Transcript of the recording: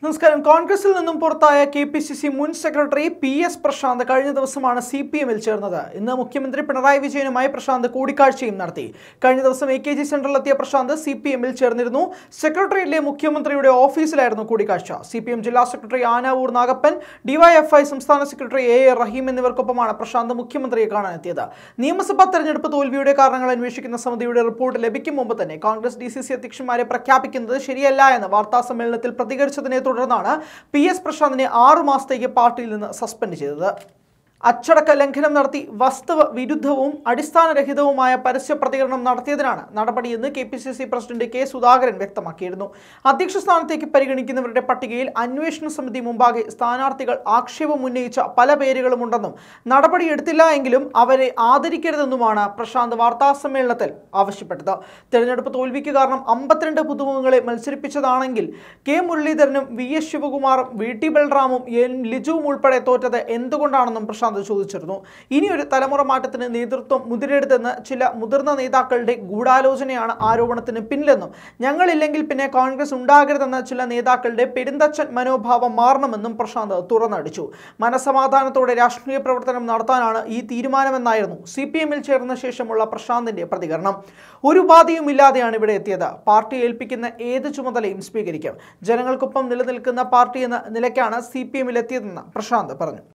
നമസ്കാരം. കോൺഗ്രസിൽ നിന്നും പുറത്തായ KPCC മുൻ സെക്രട്ടറി PS പ്രശാന്ത് കഴിഞ്ഞ ദിവസമാണ് CPM-ൽ ചേർന്നത്. ഇന്ന് മുഖ്യമന്ത്രി പിണറായി വിജയനുമായി പ്രശാന്ത് കൂടിക്കാഴ്ചയും നടത്തി. കഴിഞ്ഞ ദിവസം AKG സെന്ററിലെത്തിയ പ്രശാന്ത് CPM-ൽ ചേർന്നിരുന്നു. സെക്രട്ടറിയിലെ മുഖ്യമന്ത്രിയുടെ ഓഫീസിലായിരുന്നു കൂടിക്കാഴ്ച. CPM ജില്ലാ സെക്രട്ടറി ആനാവൂർ നാഗപ്പൻ, DYFI സംസ്ഥാന സെക്രട്ടറി A റഹീം എന്നിവർക്കൊപ്പമാണ് പ്രശാന്ത് മുഖ്യമന്ത്രിയെ കാണാനെത്തിയത്. നിയമസഭാ തെരഞ്ഞെടുപ്പ് തോൽവിയുടെ കാരണങ്ങൾ അന്വേഷിക്കുന്ന സമിതിയുടെ റിപ്പോർട്ട് ലഭിക്കും മുമ്പ് തന്നെ കോൺഗ്രസ് DCC അധ്യക്ഷന്മാരെ പ്രഖ്യാപിക്കുന്നത് ശരിയല്ല എന്ന് വാർത്താസമ്മേളനത്തിൽ പ്രതികരിച്ചതിനെ തുടർന്നാണ് PS പ്രശാന്തിനെ 6 മാസത്തേക്ക് പാർട്ടിയിൽ നിന്ന് സസ്പെൻഡ് ചെയ്തത്. അച്ചടക്ക ലംഘനം നടത്തി വസ്തുത വിരുദ്ധവും അടിസ്ഥാനരഹിതവുമായ പരസ്യ പ്രതികരണം നടത്തിയതിനാണ് നടപടിയെന്ന് KPCC പ്രസിഡന്റ് K സുധാകരൻ വ്യക്തമാക്കിയിരുന്നു. അധ്യക്ഷ സ്ഥാനത്തേക്ക് പരിഗണിക്കുന്നവരുടെ പട്ടികയിൽ അന്വേഷണ സമിതി മുമ്പാകെ സ്ഥാനാർത്ഥികൾ ആക്ഷേപം ഉന്നയിച്ച പല പേരുകളുമുണ്ടെന്നും നടപടിയെടുത്തില്ല എങ്കിലും അവരെ ആദരിക്കരുതെന്നുമാണ് പ്രശാന്ത് വാർത്താസമ്മേളനത്തിൽ ആവശ്യപ്പെട്ടത്. തെരഞ്ഞെടുപ്പ് തോൽവിക്ക് കാരണം 52 പുതുമുഖങ്ങളെ മത്സരിപ്പിച്ചതാണെങ്കിൽ K മുരളീധരനും VS ശിവകുമാറും VT ബൽറാമും N ലിജുവും ഉൾപ്പെടെ തോറ്റത് എന്തുകൊണ്ടാണെന്നും പ്രശാന്ത് ചോദിച്ചിരുന്നു. ഇനിയൊരു തലമുറ മാറ്റത്തിന് നേതൃത്വം മുതിരെടുത്തെന്ന് ചില മുതിർന്ന നേതാക്കളുടെ ഗൂഢാലോചനയാണ് ആരോപണത്തിന് പിന്നിലെന്നും ഞങ്ങളില്ലെങ്കിൽ പിന്നെ കോൺഗ്രസ് ഉണ്ടാകരുതെന്ന ചില നേതാക്കളുടെ പെരുന്തച്ചൻ മനോഭാവം മാറണമെന്നും പ്രശാന്ത് തുറന്നടിച്ചു. മനസമാധാനത്തോടെ രാഷ്ട്രീയ പ്രവർത്തനം നടത്താനാണ് ഈ തീരുമാനമെന്നായിരുന്നു CPM-ൽ ചേർന്ന ശേഷമുള്ള പ്രശാന്തിന്റെ പ്രതികരണം. ഒരു ഉപാധിയുമില്ലാതെയാണ് ഇവിടെ എത്തിയത്. പാർട്ടി ഏൽപ്പിക്കുന്ന ഏത് ചുമതലയും സ്വീകരിക്കും. ജനങ്ങൾക്കൊപ്പം നിലനിൽക്കുന്ന പാർട്ടി എന്ന നിലയ്ക്കാണ് CPM-ൽ എത്തിയതെന്ന് പ്രശാന്ത് പറഞ്ഞു.